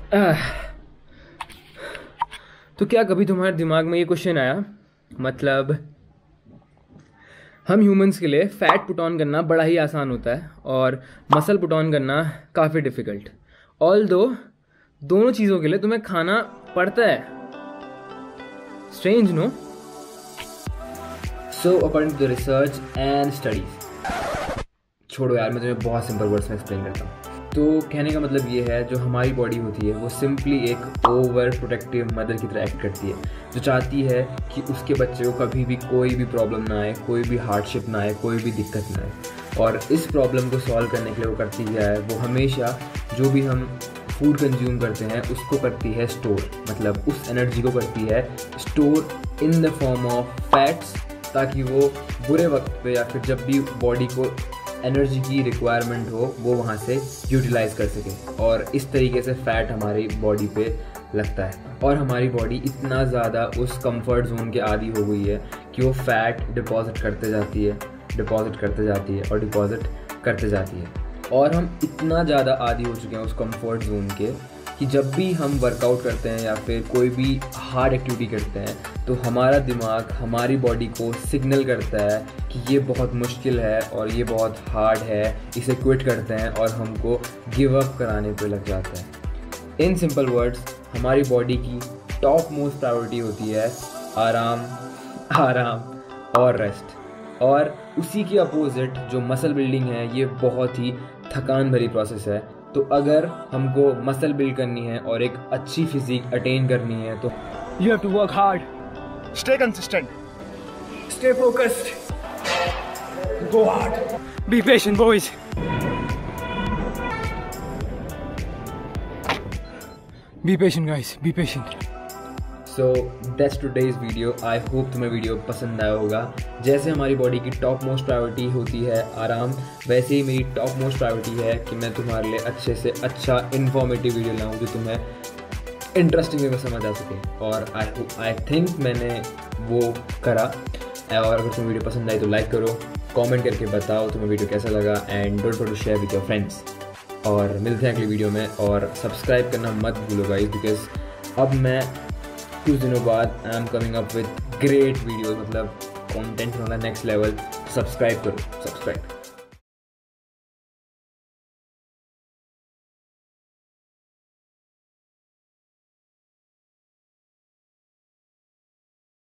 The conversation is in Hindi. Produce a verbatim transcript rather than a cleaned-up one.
आह, तो क्या कभी तुम्हारे दिमाग में ये क्वेश्चन आया, मतलब हम ह्यूमंस के लिए फ़ैट पुट ऑन करना बड़ा ही आसान होता है और मसल पुट ऑन करना काफ़ी डिफ़िकल्ट। ऑल दो दोनों चीज़ों के लिए तुम्हें खाना पड़ता है। Strange no? So according to the research and studies, छोड़ो यार, मैं तुम्हें बहुत सिंपल वर्ड्स में एक्सप्लेन करता हूँ। तो कहने का मतलब ये है, जो हमारी बॉडी होती है वो सिंपली एक ओवर प्रोटेक्टिव मदर की तरह एक्ट करती है, जो चाहती है कि उसके बच्चे को कभी भी कोई भी प्रॉब्लम ना आए, कोई भी हार्डशिप ना आए, कोई भी दिक्कत ना आए। और इस प्रॉब्लम को सॉल्व करने के लिए वो करती क्या है, वो हमेशा जो भी हम फूड कंज्यूम करते हैं उसको करती है स्टोर, मतलब उस एनर्जी को करती है store in the form of fats, ताकि वो बुरे वक्त पे या फिर जब भी बॉडी को एनर्जी की रिक्वायरमेंट हो वो वहाँ से यूटिलाइज कर सके। और इस तरीके से फ़ैट हमारी बॉडी पे लगता है और हमारी बॉडी इतना ज़्यादा उस कंफर्ट जोन के आदी हो गई है कि वो फ़ैट डिपॉजिट करते जाती है डिपॉजिट करते जाती है और डिपॉजिट करते जाती है। और हम इतना ज़्यादा आदी हो चुके हैं उस कंफर्ट जोन के कि जब भी हम वर्कआउट करते हैं या फिर कोई भी हार्ड एक्टिविटी करते हैं तो हमारा दिमाग हमारी बॉडी को सिग्नल करता है कि ये बहुत मुश्किल है और ये बहुत हार्ड है, इसे क्विट करते हैं और हमको गिव अप कराने पे लग जाता है। इन सिंपल वर्ड्स, हमारी बॉडी की टॉप मोस्ट प्रायोरिटी होती है आराम, आराम और रेस्ट। और उसी के अपोजिट जो मसल बिल्डिंग है, ये बहुत ही थकान भरी प्रोसेस है। तो अगर हमको मसल बिल्ड करनी है और एक अच्छी फिजिक अटेन करनी है तो You have to work hard. Stay consistent. Stay focused. Go hard. Be patient, boys. Be patient, guys. Be patient. So that's today's video. I hope तुम्हें वीडियो पसंद आया होगा। जैसे हमारी बॉडी की टॉप मोस्ट प्रायोरिटी होती है आराम, वैसे ही मेरी टॉप मोस्ट प्रायोरिटी है कि मैं तुम्हारे लिए अच्छे से अच्छा इन्फॉर्मेटिव वीडियो लाऊं जो तुम्हें इंटरेस्टिंग वे में समझ आ सके। और आई आई थिंक मैंने वो करा। और अगर तुम्हें वीडियो पसंद आई तो लाइक करो, कमेंट करके बताओ तुम्हें वीडियो कैसा लगा, and don't forget to share with your friends. और मिलते हैं अगली वीडियो में, और सब्सक्राइब करना मत भूलो गाइस, बिकॉज अब मैं कुछ दिनों बाद I am coming up with great videos, मतलब कंटेंट होगा नेक्स्ट लेवल। सब्सक्राइब करो, सब्सक्राइब।